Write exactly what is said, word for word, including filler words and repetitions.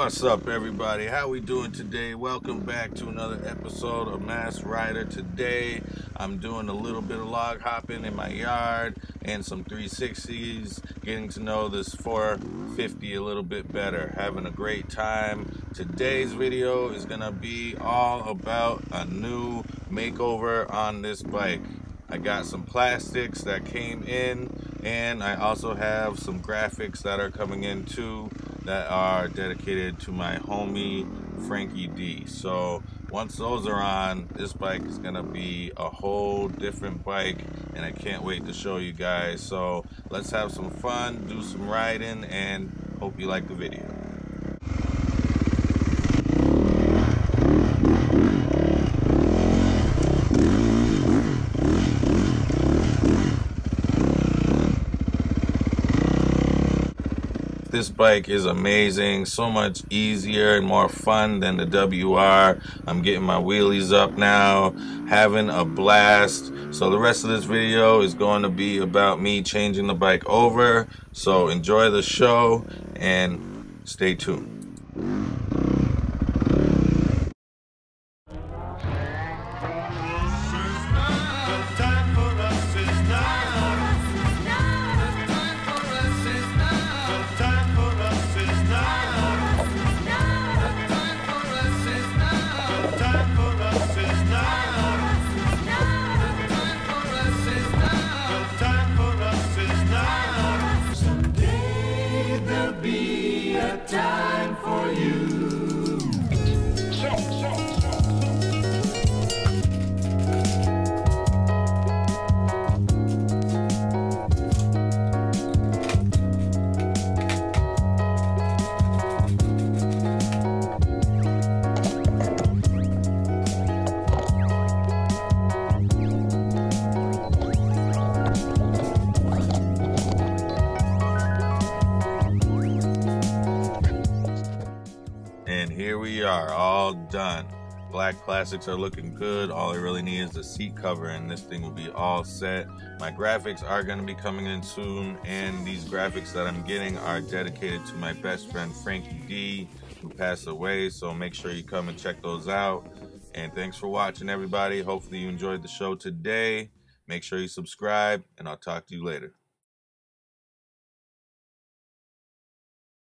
What's up, everybody? How we doing today? Welcome back to another episode of Mass Rider. Today I'm doing a little bit of log hopping in my yard and some three sixties, getting to know this four fifty a little bit better, having a great time. Today's video is gonna be all about a new makeover on this bike. I got some plastics that came in, and I also have some graphics that are coming in too that are dedicated to my homie Frankie D. So once those are on, this bike is gonna be a whole different bike, and I can't wait to show you guys. So let's have some fun, do some riding, and hope you like the video. This bike is amazing, so much easier and more fun than the W R. I'm getting my wheelies up now, having a blast. So the rest of this video is going to be about me changing the bike over. So enjoy the show and stay tuned. Time for you. And here we are, all done. Black plastics are looking good. All I really need is the seat cover, and this thing will be all set. My graphics are going to be coming in soon, and these graphics that I'm getting are dedicated to my best friend Frankie D, who passed away. So make sure you come and check those out. And thanks for watching, everybody. Hopefully you enjoyed the show today. Make sure you subscribe, and I'll talk to you later.